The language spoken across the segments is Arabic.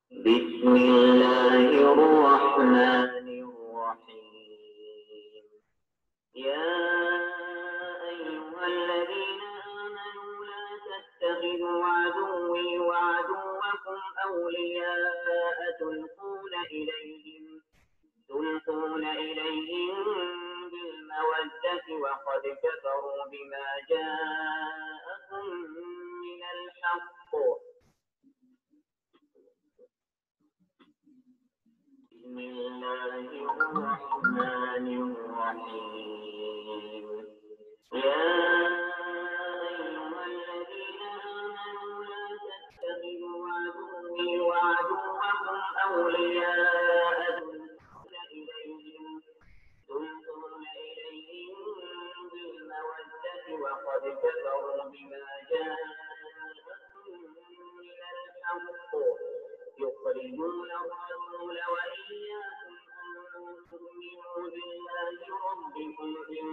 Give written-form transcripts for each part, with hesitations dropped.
بسم الله الرحمن الرحيم. يا أيها الذين آمنوا لا تتخذوا عدوي وعدوكم أولياء تلقون إليهم بالمودة وقد كفروا بما جاءكم من الحق. بسم الله الرحمن الرحيم. يا أيها الذين آمنوا لا تتخذوا عدوي وعدوكم أولياء تلقون إليهم بالمودة وقد كفروا بما جاءكم من الحق يخرجون الرسول وإياكم أن تؤمنوا بالله ربكم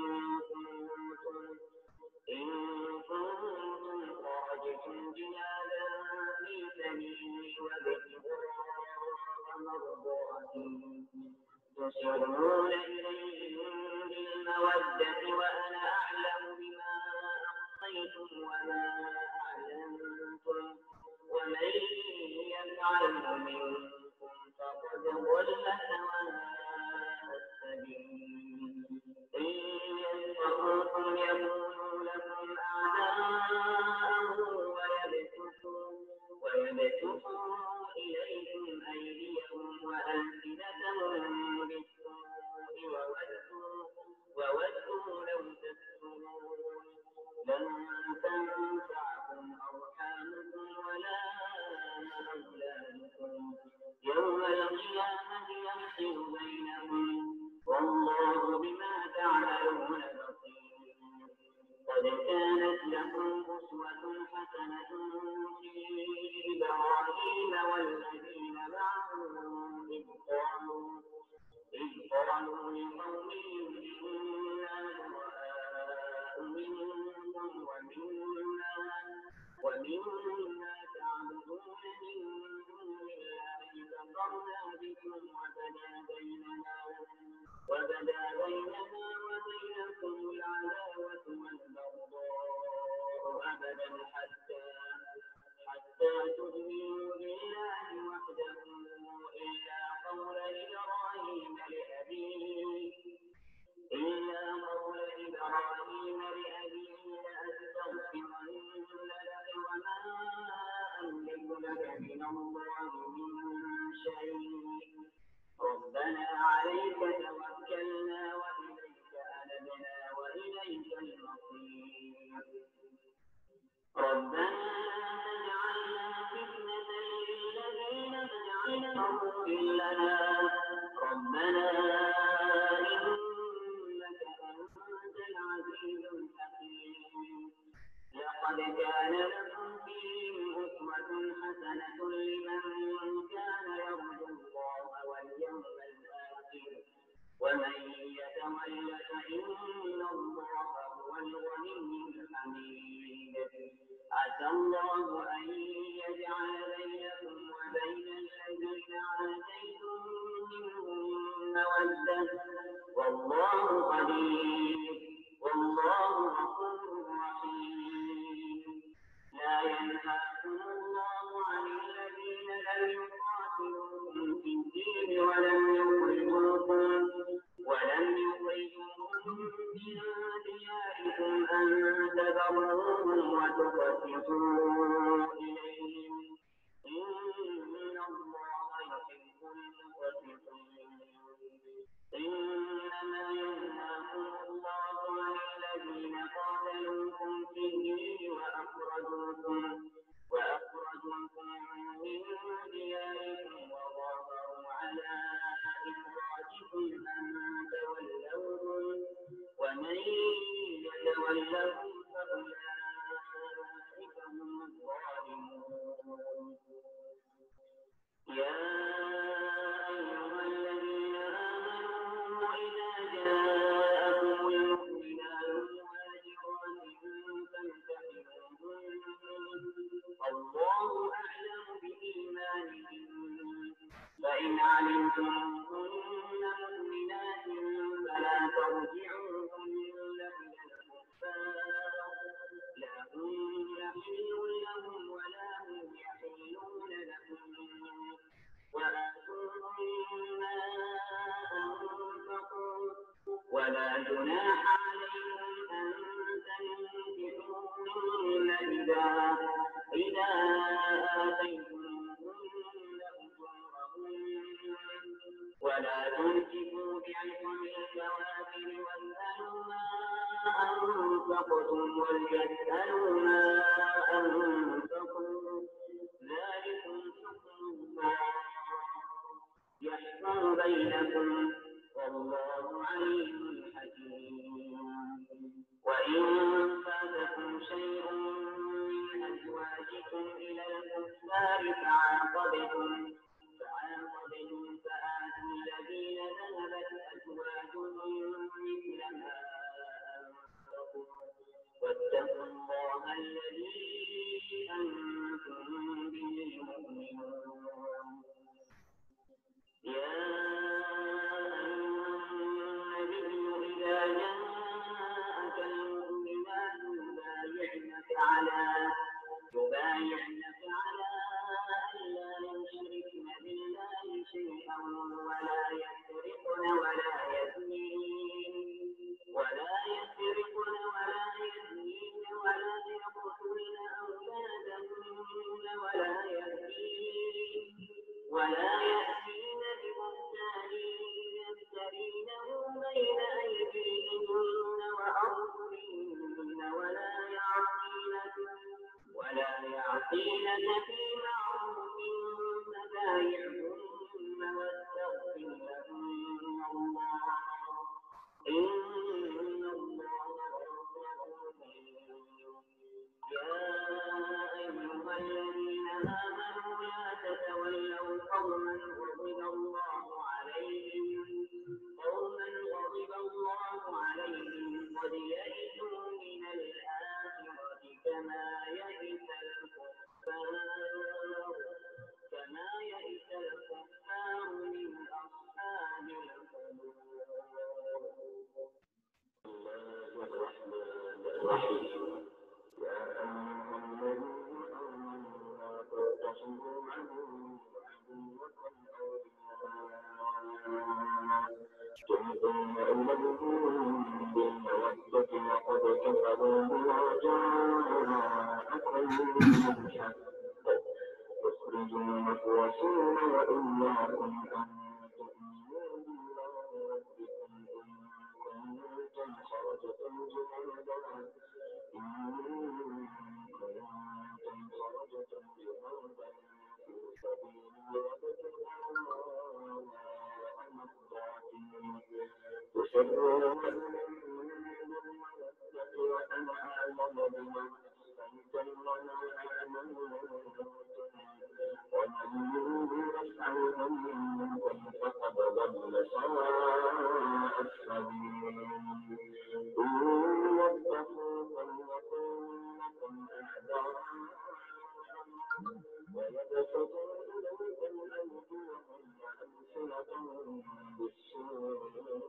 إن كنتم خرجتم جهادا في سبيلي وابتغاء مرضاتي تسرون إليهم بالمودة وأنا أعلم بما أخفيتم وما أعلنتم ومن يفعله منكم فقد ضل سواء السبيل. إن يسخروكم يكونوا لكم أعداء ويبسطوا إليكم أيديهم وألسنتهم بالسوء وودوا لو تكفرون. لن تنفعكم أرحامكم ولا أولادكم يوم القيامة يفصل بينكم والله بما تعملون بصير. قد كانت لكم أسوة حسنة في إبراهيم والذين معه إذ قالوا لقومهم إنا براء منكم ومما تعبدون من دون الله كفرنا بكم وبدا بيننا وبينكم العداوة والبغضاء أبدا حتى تؤمنوا بالله وحده إلا قول إبراهيم لأبيه لأستغفرن لك وما أملك لك من الله من شيء. ربنا عليك توكلنا وإليك أنبنا وإليك المصير. ربنا لا تجعلنا فتنة للذين كفروا لنا ربنا إنك أنت العزيز الحكيم. لقد كان لكم فيهم أسوة حسنة لمن كان يرجو الله واليوم الآخر ومن يتول فإن الله هو الغني الحميد. عسى الله أن يجعل بينكم وبين الذين عاديتم منهم مودة والله قدير والله غفور رحيم. لا ينهاكم الله عن الذين لم يقاتلوكم في الدين ولم يخرجوكم من دياركم أن تبروهم وتقسطوا إليهم إن الله يحب المقسطين. إنما ينهاكم الله عن الذين قاتلوكم في الدين وأخرجوكم من دياركم وظاهروا على إخراجكم أن تولوهم ومن يتولهم فأولئك هم فإن علمتموهن مؤمنات فلا ترجعوهن إلى الكفار لا هن حل لهم ولا هم يحلون لهم وآتوهم ما أنفقوا ولا جناح عليهم أن تنكحوهن إذا آتيتموهن أجورهن ولا تمسكوا بعصم الكوافر واسألوا ما أنفقتم وليسألوا ما أنفقوا ذلكم حكم الله يحكم بينكم والله عليم حكيم وإن فاتكم شيء من أزواجكم إلى الكفار فعاقبتم فآتوا الذين ذهبت أزواجهم مثل ما أنفقوا واتقوا الله الذي أنتم به مؤمنون يا أيها النبي إذا جاءك المؤمنات يبايعنك على ألا يشركن بالله شيئا ولا يسرقن ولا يزنين ولا يقتلن أولادهن ولا يأتين ببهتان يفترينه بين أيديهن وأرجلهن ولا يعصينك في معروف فبايعهن واستغفر لهن الله إن الله غفور رحيم يا أيها الذين آمنوا لا تتولوا قوما غضب الله عليهم قد يئسوا من الآخرة كما يئس الكفار من أصحاب القبور. الله الرحمن الرحيم يا أيها الذين آمنوا لا تتخذوا عدوكم أولياء تلقون إليهم بالمودة وقد كفروا بما جاءكم من الحق يخرجون الرسول وإياكم أن تؤمنوا بالله ربكم إن كنتم خرجتم جهادا في سبيلي وابتغاء مرضاتي تسرون إليهم بالمودة وأنا أعلم بما أحسنتم وما أعلمتم ومن يفعل منكم فقد ضل سواء السبيل إن يتقوكم يكون لكم أعداء ويبسطوا إليكم أيديهم وألسنتهم بالسوء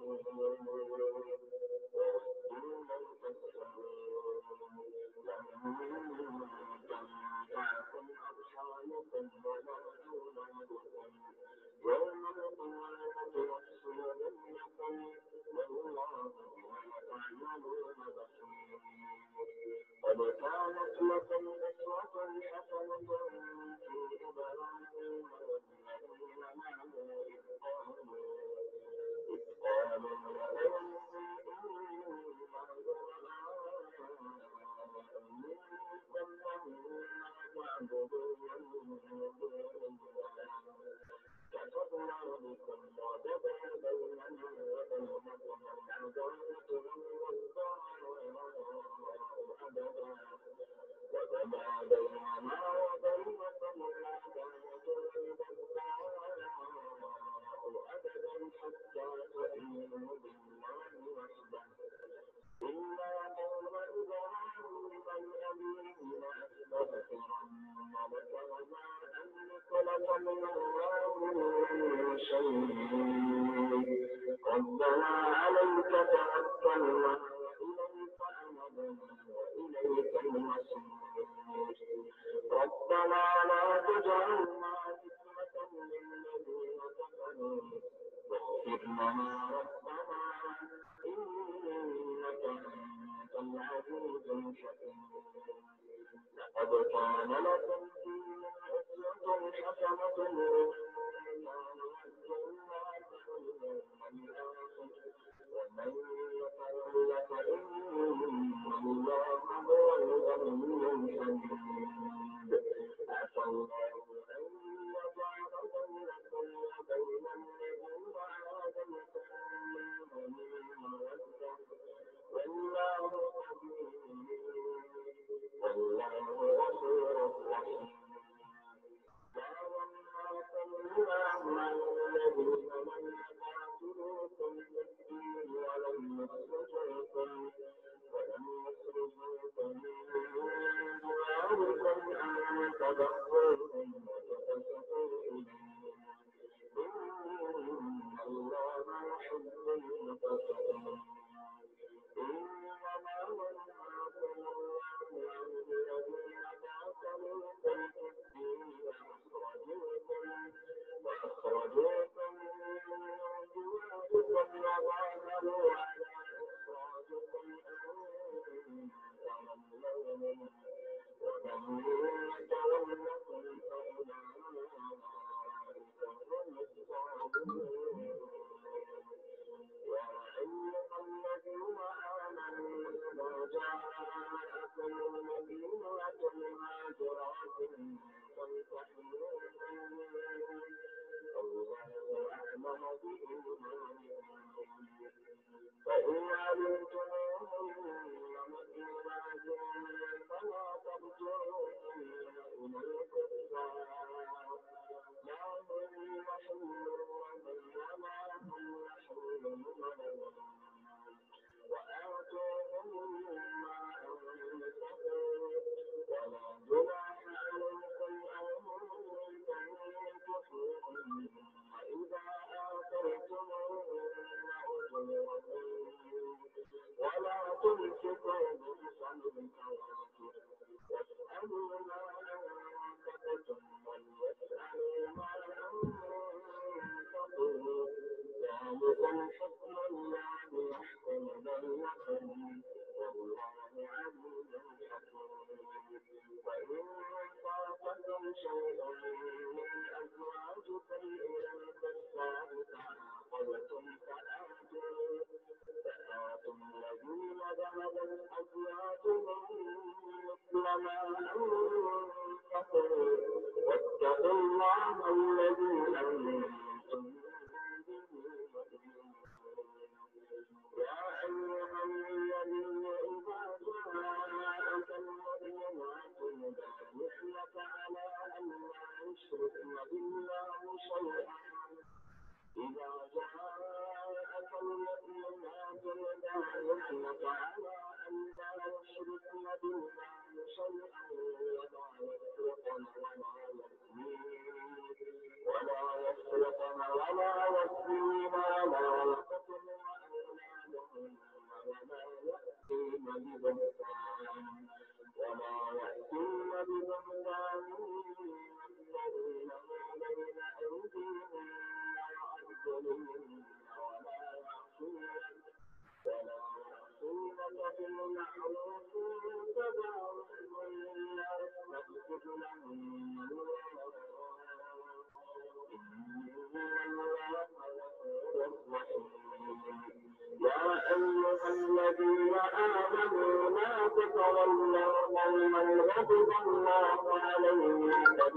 وودوا لو تكفرون لن تنفعكم أرحامكم ولا أولادكم يوم القيامة يفصل بينكم والله بما تعملون بصير قد كانت لكم أسوة حسنة في إبراهيم والذين معه إذ قالوا لأولهم كتبنا بكم وبدا بيننا وبينكم العداوة والبغضاء أبدا وبدا بيننا وبينكم العداوة والبغضاء أبدا حتى تؤمنوا بالله وحده إلا قول إبراهيم لأبيه لأستغفرن لك وما أملك لك من الله من شيء ربنا عليك توكلنا وإليك أنبنا وإليك المصير ربنا لا تجعلنا فتنة للذين كفروا واغفر لنا ربنا إنك أنت العزيز الحكيم لقد كان لكم فيهم أسوة حسنة لمن كان يرجو الله واليوم الآخر ومن يتول فإن الله هو الغني الحميد عسى الله أن يجعل بينكم وبين الذين عاديتم منهم مودة والله خبير والله غفور رحيم لا ينهاكم الله عن الذين لم يقاتلوكم في الدين ولم يخرجوكم من دياركم أن تبروهم وتقسطوا إليهم إن الله يحب المقسطين إنما ينهاكم الله عن الذين قاتلوكم في الدين وأخرجوكم من دياركم وظاهروا على إخراجكم أن تولوهم ومن يتولكم فأولئك هم الظالمون يا أيها الذين آمنوا إذا جاءكم المؤمنات مهاجرات فامتحنوهن الله أعلم بإيمانهن فإن علمتموهن مؤمنات فلا ترجعوهن إلى الكفار لا هم يحل لهم ولا هم يحلون لهم وآتوهم ما أنفقوا ولا جناح عليكم أن تنكحوهن إذا آتيتموهن أجورهن ولا تمسكوا بعصم الكواكب واسألوا ما أنفقتم وليسألوا ما أنفقوا ذلكم حكم الله يحكم بينكم والله عزيز حكيم وإن فاتكم شيء من أزواجكم إلى الكفار فعاقبتم فآتوا الذين ذهبت أزواجهم مثل ما أنفقوا واتقوا الله الذي أنتم يا أيها الذين إذا جاءك المؤمنات يبايعنك على أن لا يشركن بالله شيئا إذا جاءك المؤمنات يبايعنك على أن لا يشركن بالله شيئا ولا يسرقن ولا يزنين ولا يقتلن أولادهن ولا يأتين ببهتان يفترينه بين أيديهن وأرجلهن ولا يعصينك بالمعروف فبايعهن واستغفر لهن الله إن الله غفور رحيم يا أيها الذين آمنوا لا تتولوا قوما غضب الله عليهم قد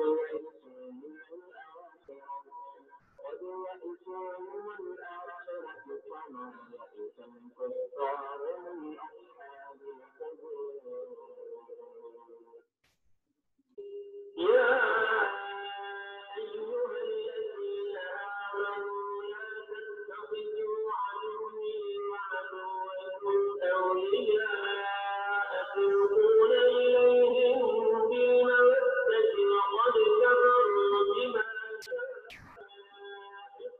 يئسوا من الآخرة كما يئس الكفار من أصحاب القبور يا أيها الذين آمنوا لا تتخذوا عدوي وعدوكم أولياء تلقون إليهم بالمودة وقد كفروا بما جاءكم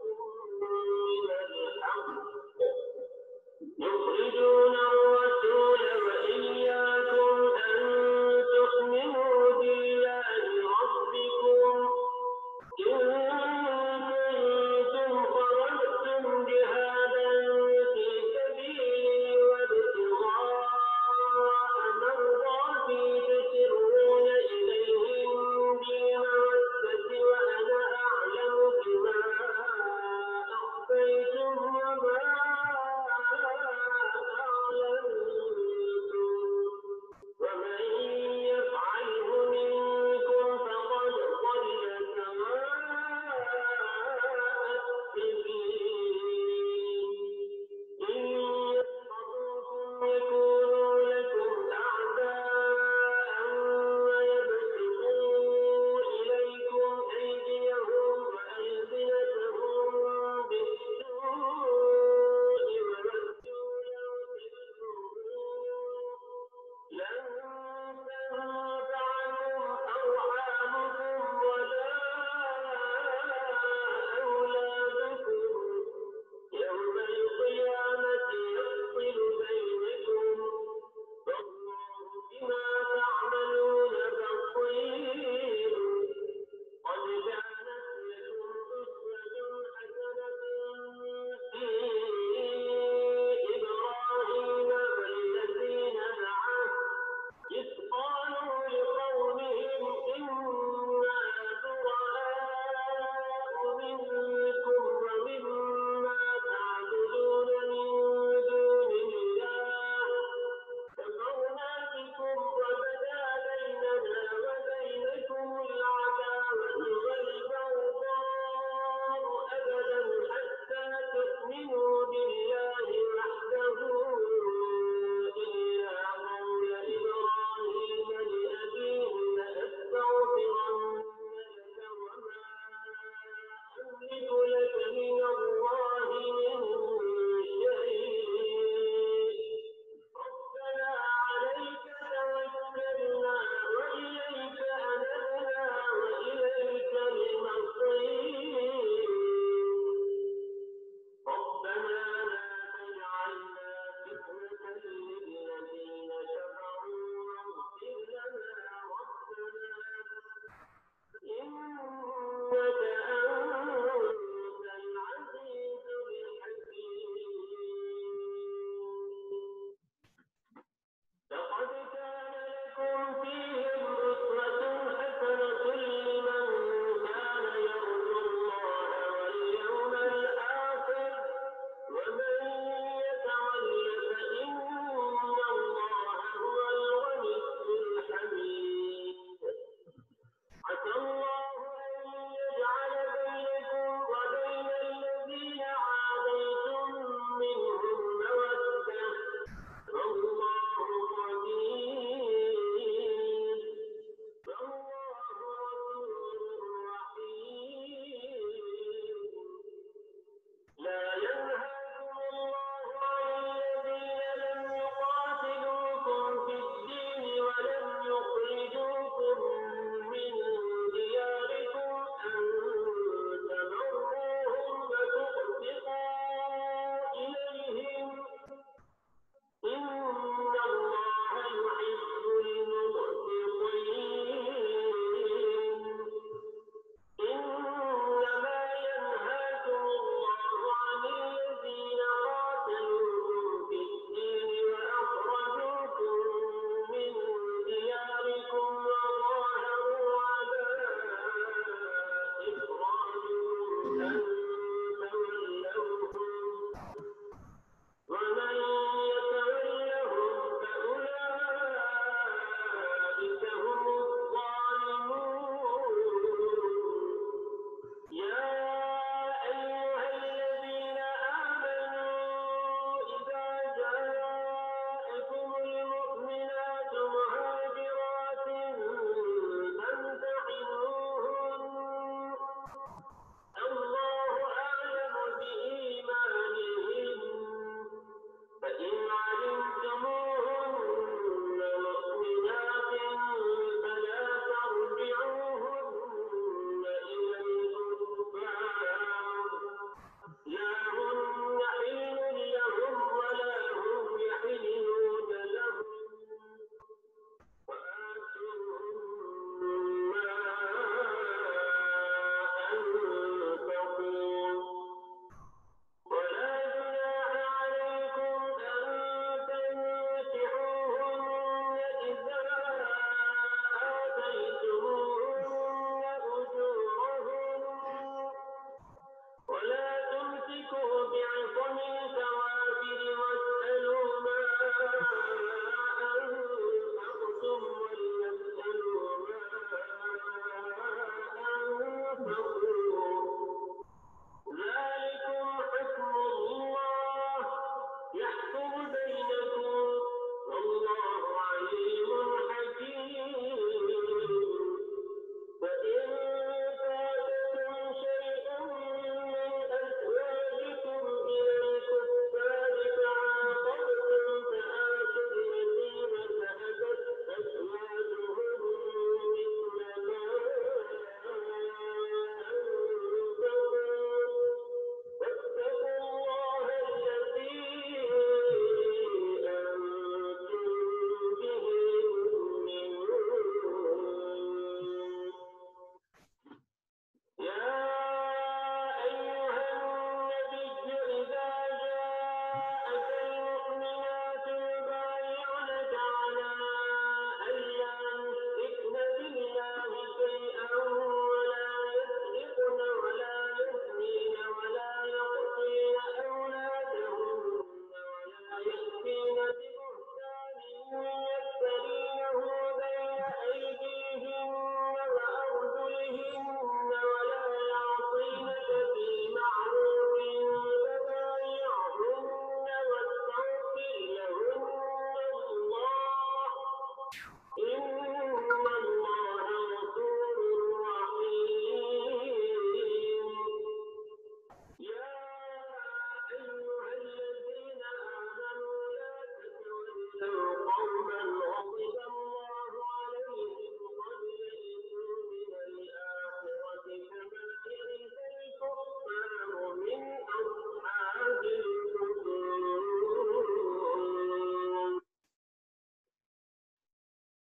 علم